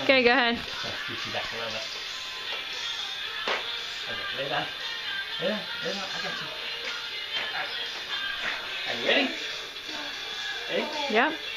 Okay, go ahead. Scoot you back a little bit. Okay, lay down. Lay down, lay down, I got you. Are you ready? Ready? Yep.